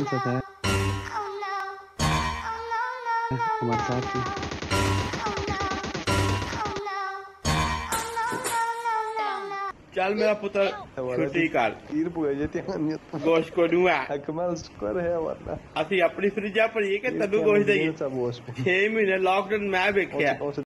साथ है हमारे साथ ही। चल मेरा पुत्र छुट्टी कर तीर पुए जेते गोश्त को दूंगा अकमल स्कोर है वरना ਅਸੀਂ ਆਪਣੀ ਫਰਿੱਜਾਂ ਭਰੀਏ ਕਿ ਤੈਨੂੰ ਗੋਸ਼ਤ ਦਈਏ सब वो 6 ਮਹੀਨੇ ਲੌਕਡਾਊਨ ਮੈਂ ਵੇਖਿਆ